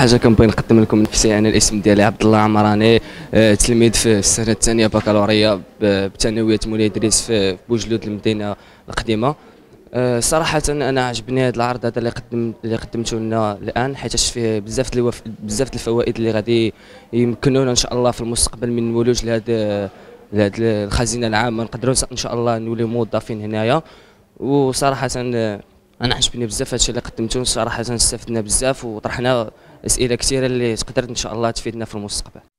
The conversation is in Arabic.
حاجه كنبغي نقدم لكم نفسي. انا الاسم ديالي عبد الله عمراني، تلميذ في السنه الثانيه بكالوريا بثانويه مولاي ادريس في بوجلود المدينه القديمه. صراحه انا عجبني هذا العرض هذا اللي قدمته لنا الان، حيت فيه بزاف الفوائد اللي غادي يمكنونا ان شاء الله في المستقبل من الولوج لهذه الخزينه العامه، نقدروا ان شاء الله نوليو موظفين هنايا. وصراحه انا عجبني بزاف هادشي اللي قدمته، صراحه استفدنا بزاف وطرحنا اسئله كثيره اللي تقدر ان شاء الله تفيدنا في المستقبل.